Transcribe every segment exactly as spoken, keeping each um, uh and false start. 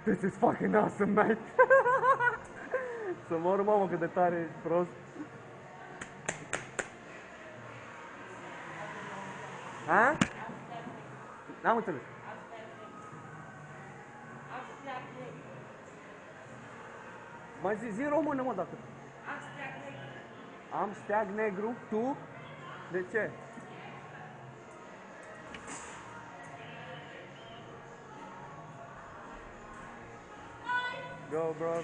This is fucking awesome, mate. Să mor, mamă, cât de tare ești prost. Ha? N-am înțeles. Mai zi, zi în română, mă, dacă. Am steag negru. Tu? De ce? Go, bro.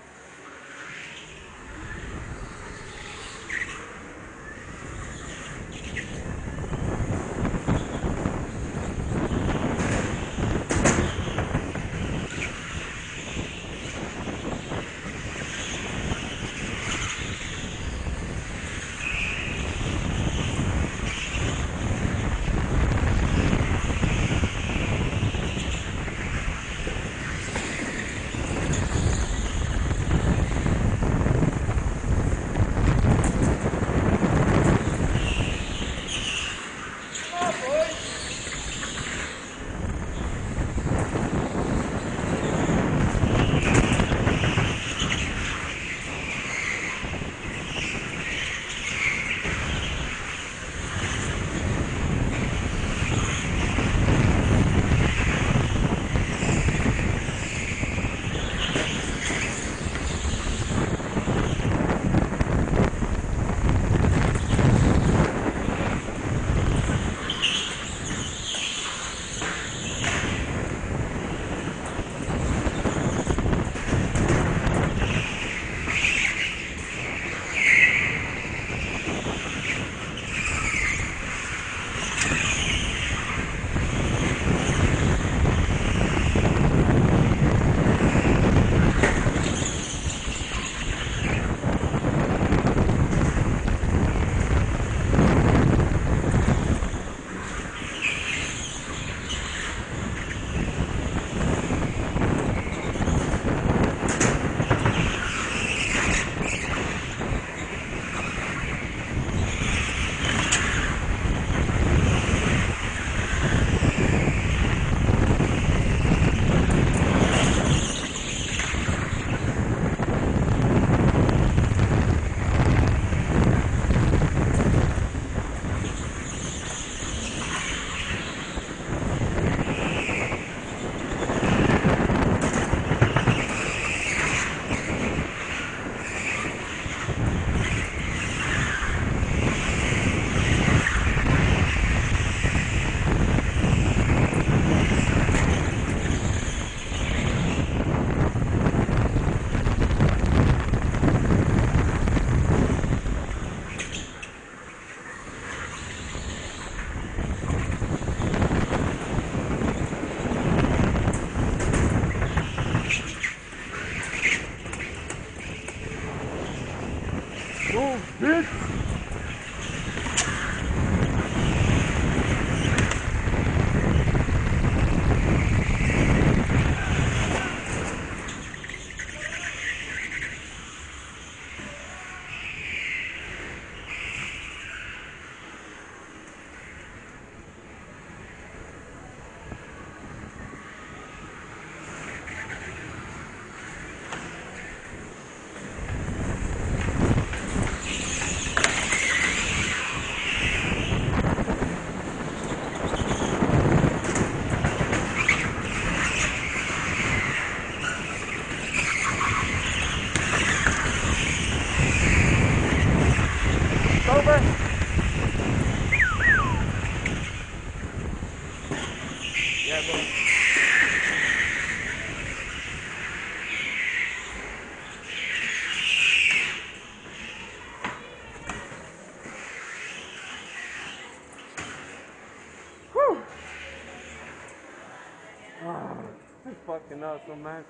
Fucking awesome, man.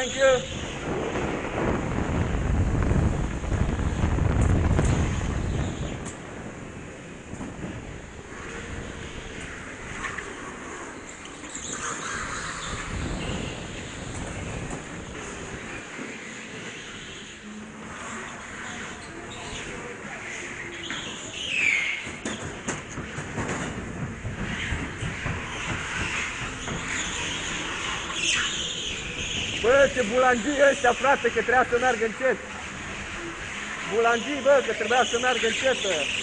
Thank you. Bă, ce bulangii ăștia, frate, că trebuia să meargă încet. Bulangii, bă, că trebuia să meargă încet.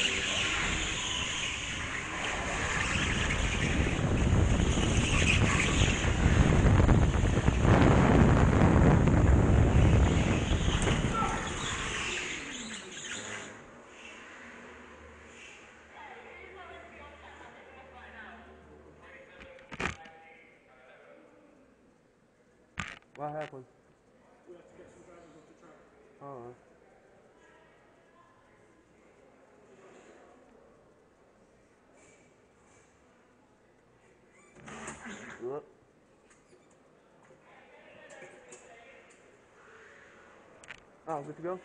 What happened? We have to get some drivers off the track. Oh. Right. Oh, good to go?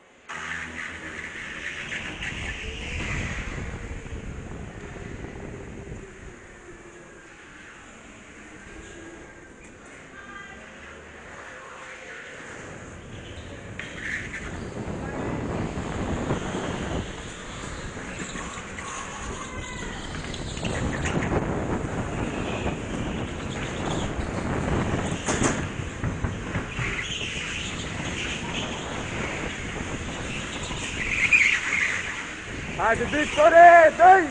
Haide, Victorie, dă-i!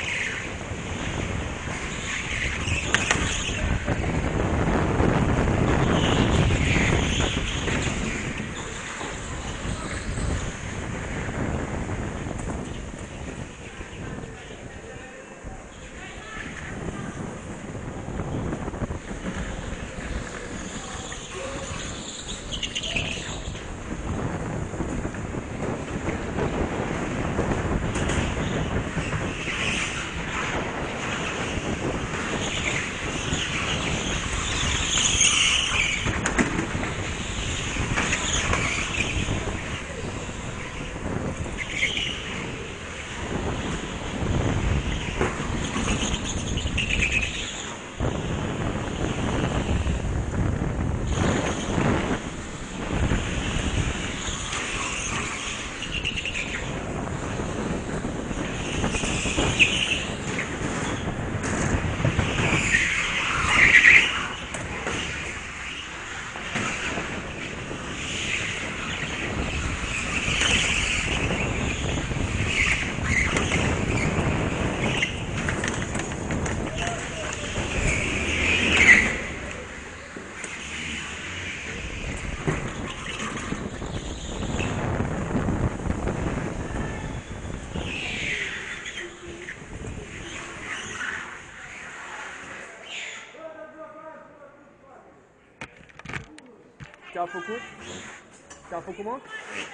Ce-a făcut? Ce-a făcut, mă?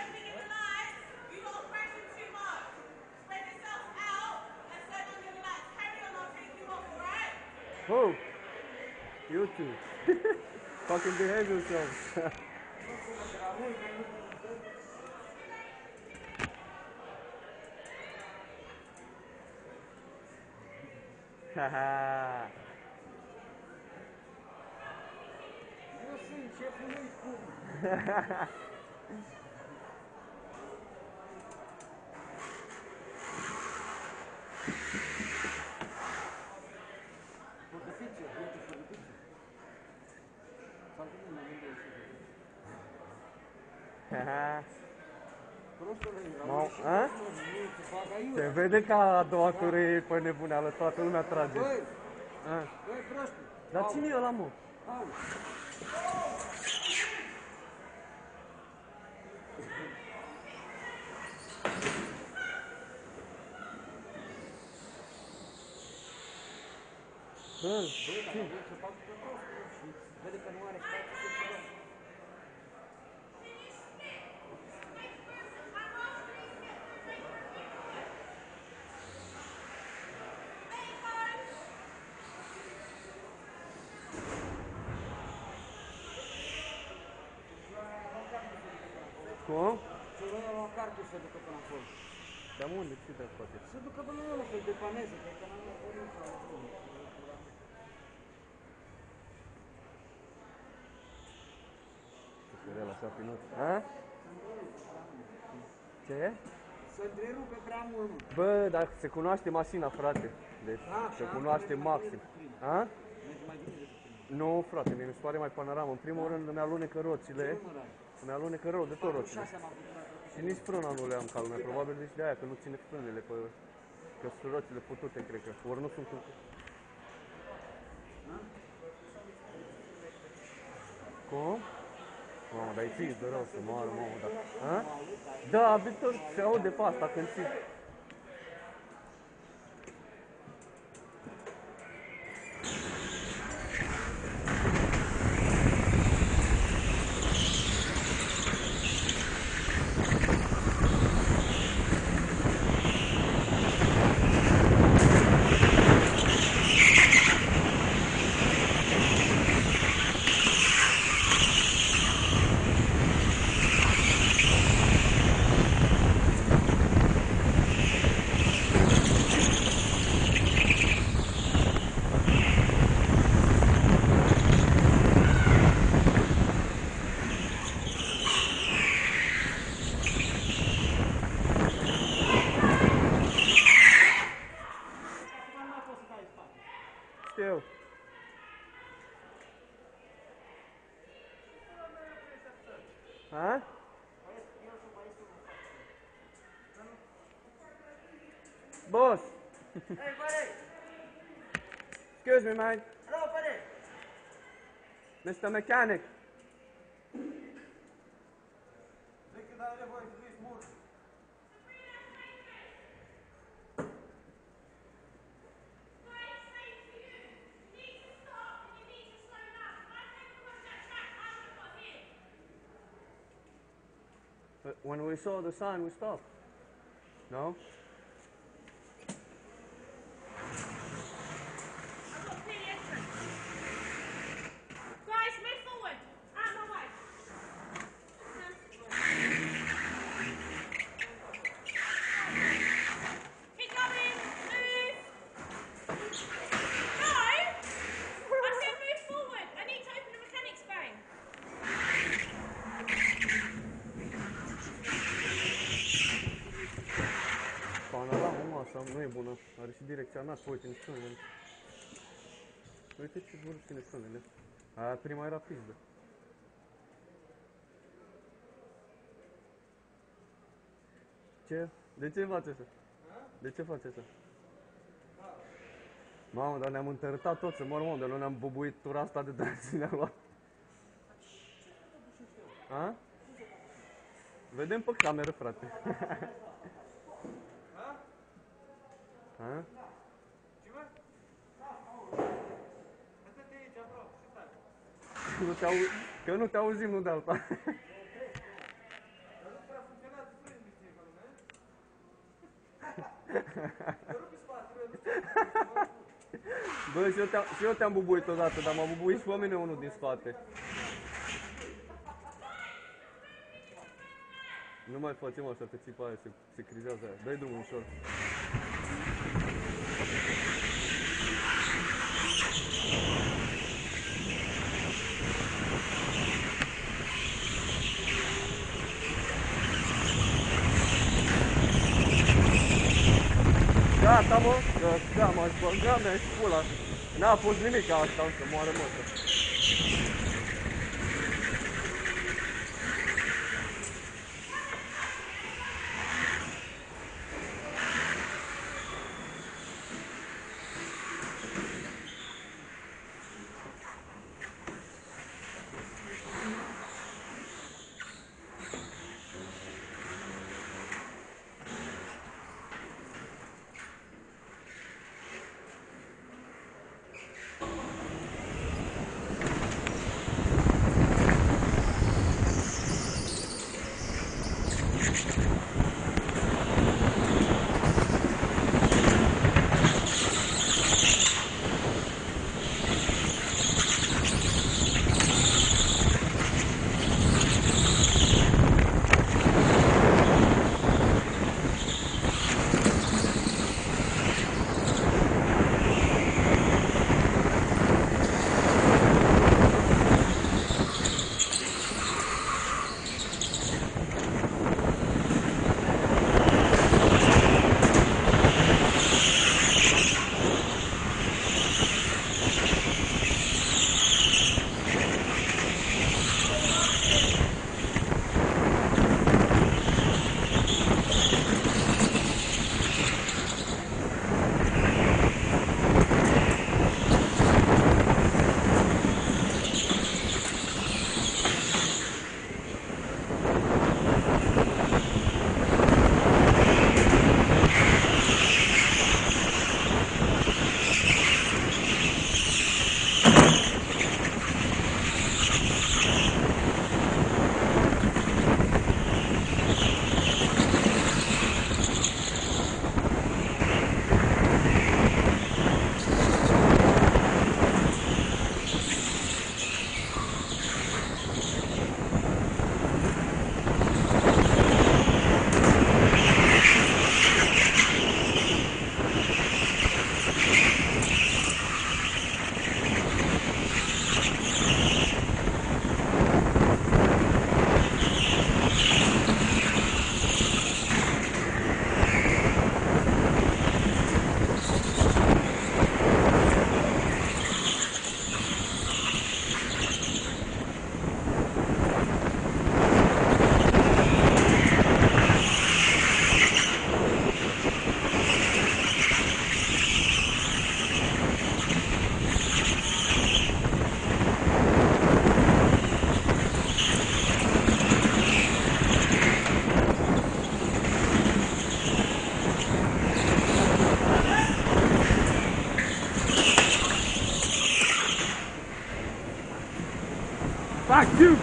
Oh! You too. Fucking behave yourself. Haha. Eu sunt șeful lui cum. For the picture, beautiful for the picture. Something in the window is Haha. prostule, Mau, a? se fac aiurea. Se vede că a doua tură e pe nebuneală, toată lumea trage. Băi, A. băi, prostul. Dar cine e ăla, mă? Au. Bă, Băi, ce? dar vreau să fac pe prostul și vede că nu are spațiu să ceva. Cum? Și ăla la kartul se ducă până acolo. Dar unde? Ce te poate? Se ducă până la locul de paneze, cred că n-am vorbit sau acolo. Ce așa pinut? Ha? Ce? Se întrerupe prea mult. Bă, dar se cunoaște mașina, frate. Deci A, se cunoaște maxim. Ha? Merge mai bine decât prima. Nu, frate, mie mi se pare mai panoramă. În primul rând îmi alunecă roțile. Îmi alunecă rău de tot roțile. Și nici frâna nu le am ca lumea. Probabil nici de aia, că nu ține frânele pe... Că sunt roțile putute, cred că. Ori nu sunt... Cum? Mamă, dar e fix de rău să moară, mamă, da. Ha? Da, Victor, se aude pe asta când ții. Știu. Ha? Boss. Hey, buddy! Excuse me, man. Hello, buddy! Mister Mechanic. Zic că n-ai nevoie să zici mult. But when we saw the sign, we stopped. No? I've got clear the entrance. Guys, move forward. Out my way. Keep going. Move. No! I said move forward. I need to open the mechanic's bay. Panoramă, mă, asta nu e bună. Are și direcția mea, uite în stânele. Uite ce vor ține stânele. Aia prima era pizdă. Ce? De ce face așa? De ce face așa? Mamă, dar ne-am întărâtat tot să mor, mă, de nu ne-am bubuit tura asta de dansi ne-am luat. A? Vedem pe cameră, frate. Ha? Ce mă? Asta-te aici, aproape, ce faci? Nu te auzi, că nu te auzim, nu de alta. Dar nu prea funcționează frâni de ție, acolo, ne? Te rupi spatele, nu ți-o Bă, și eu te-am, și eu te-am bubuit odată, dar m-a bubuit și pe mine unul din spate. Nu mai facem așa pe țipa aia, se, se crizează aia. Dă-i drumul ușor. Gata, mă, gata, mă, băga mea și pula. N-a fost nimic asta, o să moară motă.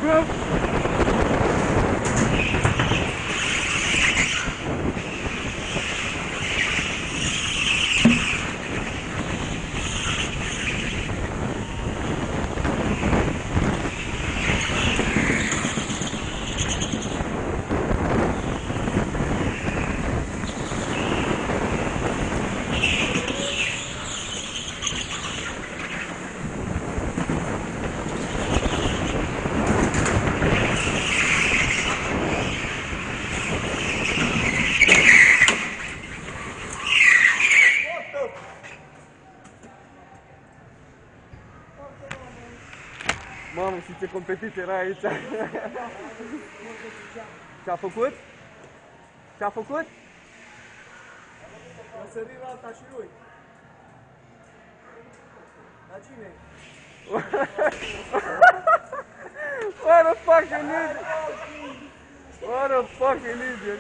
Go! Mamă, și ce competiție era aici! Ce-a făcut? Ce-a făcut? A sărit la alta și lui. La cine? What a fucking idiot! What a fucking idiot!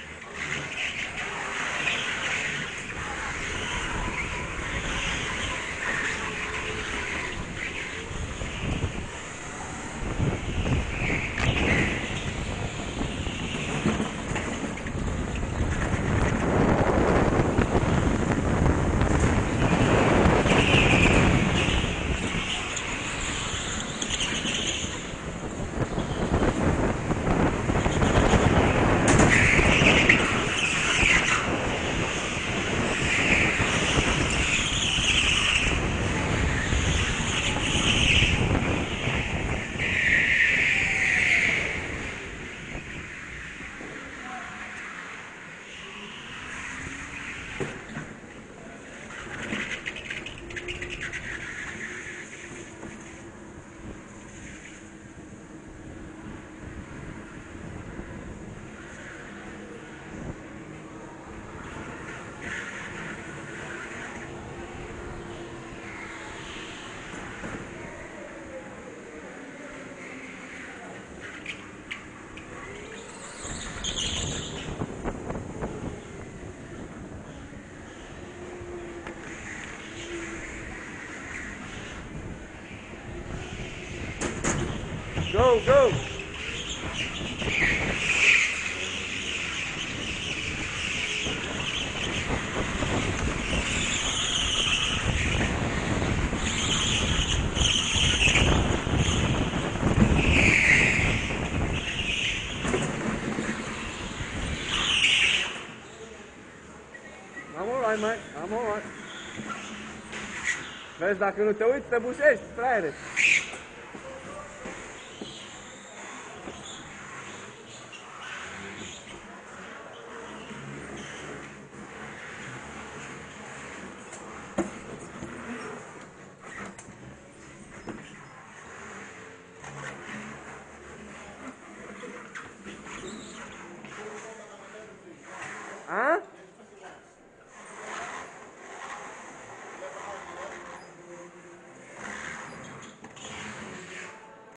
Go, go! I'm alright, mate. I'm alright. Vezi, dacă nu te uiți, te bușești, fraiere. Huh?